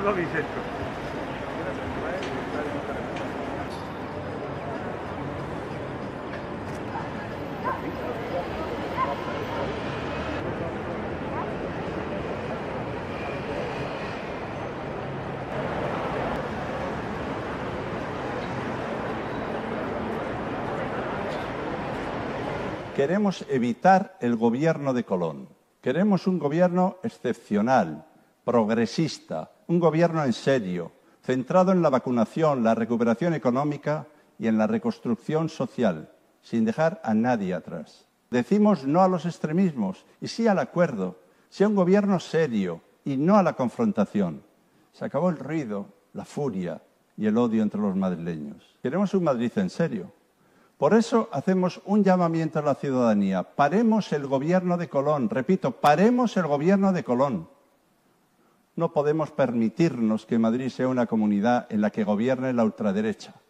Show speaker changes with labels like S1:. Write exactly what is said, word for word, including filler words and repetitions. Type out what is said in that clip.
S1: Lo habéis hecho.
S2: Queremos evitar el gobierno de Colón. Queremos un gobierno excepcional, progresista, un gobierno en serio, centrado en la vacunación, la recuperación económica y en la reconstrucción social, sin dejar a nadie atrás. Decimos no a los extremismos y sí al acuerdo, sí a un gobierno serio y no a la confrontación. Se acabó el ruido, la furia y el odio entre los madrileños. Queremos un Madrid en serio. Por eso hacemos un llamamiento a la ciudadanía. Paremos el gobierno de Colón. Repito, paremos el gobierno de Colón. No podemos permitirnos que Madrid sea una comunidad en la que gobierne la ultraderecha.